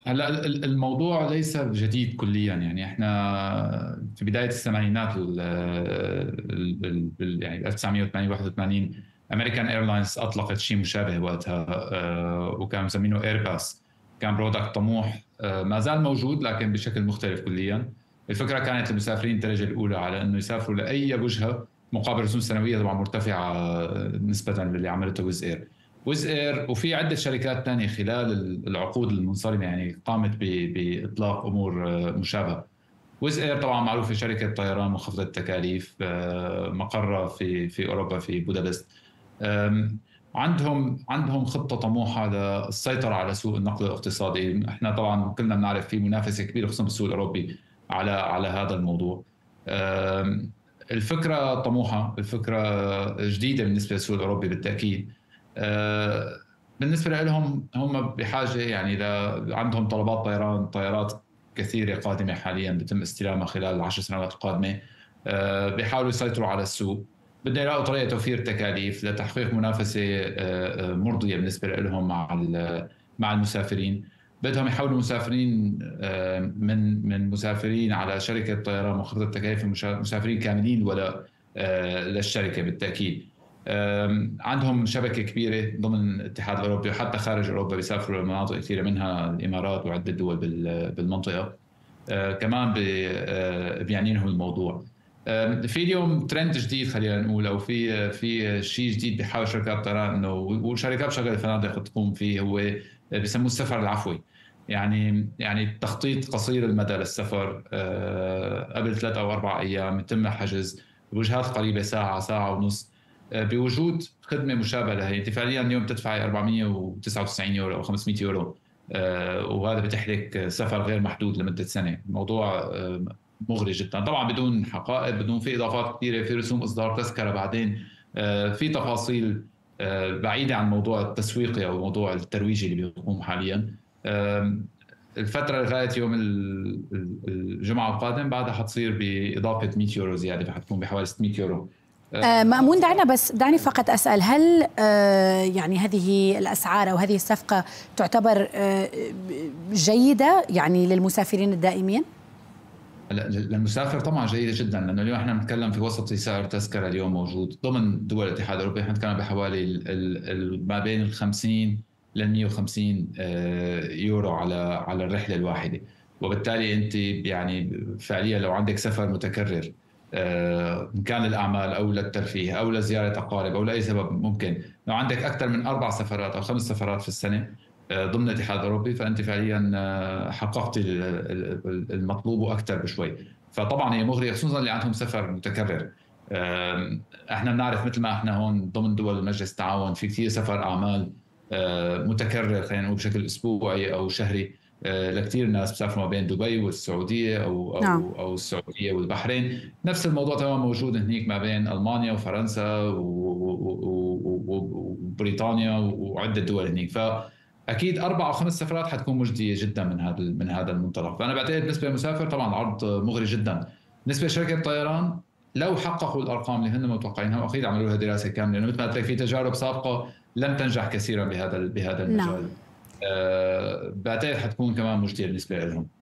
هلا الموضوع ليس جديد كليا، يعني احنا في بدايه الثمانينات يعني 1980 81 امريكان ايرلاينز اطلقت شيء مشابه وقتها، وكانوا مسمينه ايرباص. كان برودكت طموح، ما زال موجود لكن بشكل مختلف كليا. الفكره كانت للمسافرين الدرجه الاولى على انه يسافروا لاي وجهه مقابل رسوم سنويه طبعا مرتفعه نسبه للي عملته ويز اير. ويز اير وفي عده شركات ثانيه خلال العقود المنصرمه يعني قامت باطلاق امور مشابهه. ويز اير طبعا معروفه شركه طيران منخفضه التكاليف، مقرها في اوروبا في بودابست. عندهم خطه طموحه للسيطره على سوق النقل الاقتصادي. احنا طبعا كلنا بنعرف في منافسه كبيره خصوصا بالسوق الاوروبي على هذا الموضوع. الفكره طموحه، الفكره جديده بالنسبه للسوق الاوروبي بالتاكيد. بالنسبه لهم هم بحاجه يعني عندهم طلبات طيارات كثيره قادمه حاليا بتم استلامها خلال العشر سنوات القادمه. بيحاولوا يسيطروا على السوق، بدنا يلاقوا طريقه توفير تكاليف لتحقيق منافسه مرضيه بالنسبه لهم مع المسافرين. بدهم يحولوا مسافرين من مسافرين على شركه طيران منخفضه التكاليف مسافرين كاملين ولا للشركه بالتاكيد. عندهم شبكه كبيره ضمن الاتحاد الاوروبي وحتى خارج اوروبا، بيسافروا لمناطق كثيره منها الامارات وعده دول بالمنطقه. كمان بيعني لهم الموضوع. في اليوم ترند جديد خلينا نقول، او في شيء جديد بيحاول شركات الطيران انه وشركات شغل الفنادق تقوم فيه، هو بيسموه السفر العفوي. يعني تخطيط قصير المدى للسفر، قبل 3 أو 4 أيام يتم حجز بوجهات قريبه ساعه ونص، بوجود خدمه مشابهه لهي. انت فعليا اليوم تدفعي 499 يورو او 500 يورو، وهذا بيتيح لك سفر غير محدود لمده سنه. الموضوع مغري جدا طبعا، بدون حقائب، بدون في اضافات كثيره، في رسوم اصدار تذكره بعدين، في تفاصيل بعيده عن موضوع التسويقي او موضوع الترويجي اللي بيقوم حاليا. الفتره لغايه يوم الجمعه القادم بعدها حتصير باضافه 100 يورو زياده، فحتكون بحوالي 600 يورو. مأمون، دعني فقط أسأل، هل يعني هذه الأسعار أو هذه الصفقة تعتبر جيدة يعني للمسافرين الدائمين؟ للمسافر طبعا جيدة جدا، لأنه اليوم احنا بنتكلم في وسط سعر تذكرة اليوم موجود ضمن دول الاتحاد الأوروبي، احنا بنتكلم بحوالي ما بين ال 50 لل 150 يورو على الرحلة الواحدة. وبالتالي أنت يعني فعليا لو عندك سفر متكرر، إن كان للأعمال أو للترفيه أو لزيارة أقارب أو لأي سبب، ممكن لو عندك أكثر من 4 سفرات أو 5 سفرات في السنة ضمن الاتحاد الاوروبي، فانت فعليا حققت المطلوب واكثر بشوي. فطبعا هي مغريه خصوصا اللي عندهم سفر متكرر. احنا بنعرف مثل ما احنا هون ضمن دول مجلس التعاون في كثير سفر اعمال متكرر، خلينا نقول بشكل اسبوعي او شهري، لكثير ناس بسافروا ما بين دبي والسعوديه او السعوديه والبحرين. نفس الموضوع تماما موجود هنيك ما بين المانيا وفرنسا وبريطانيا وعده دول هنيك. اكيد 4 أو 5 سفرات حتكون مجديه جدا من هذا المنطلق. فانا بعتقد بالنسبه للمسافر طبعا العرض مغري جدا. بالنسبه لشركه الطيران لو حققوا الارقام اللي هن متوقعينها، واكيد عملوا لها دراسه كامله، لانه مثل ما قلت لك في تجارب سابقه لم تنجح كثيرا بهذا المجال. نعم. بعتقد حتكون كمان مجديه بالنسبه لهم.